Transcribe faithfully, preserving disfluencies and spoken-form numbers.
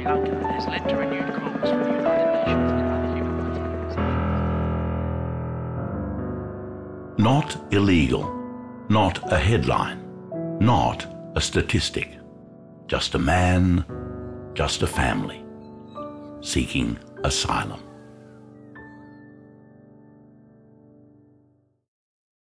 the outcome has led to renewed calls from the United Nations and other human rights organizations. Not illegal, not a headline, not a statistic, just a man, just a family, seeking asylum.